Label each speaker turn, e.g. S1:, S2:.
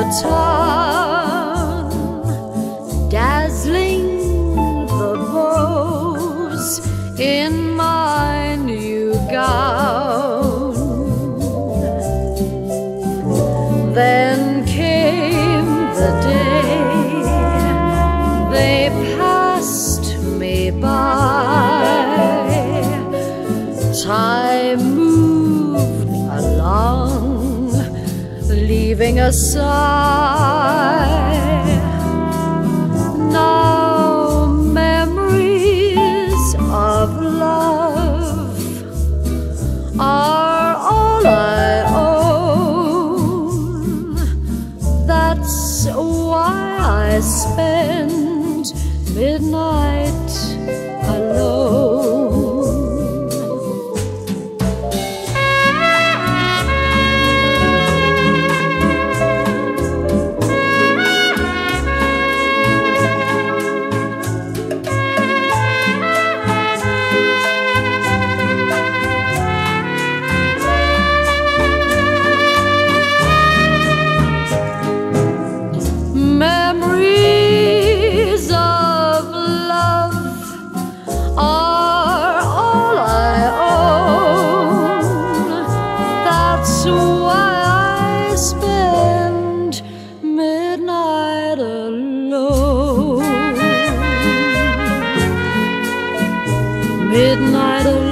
S1: town, dazzling the beaux in my new gown. Then came the day they passed me by. Time moved along, leaving a sigh. Now memories of love are all I own. That's why I spend midnight alone. Midnight alone.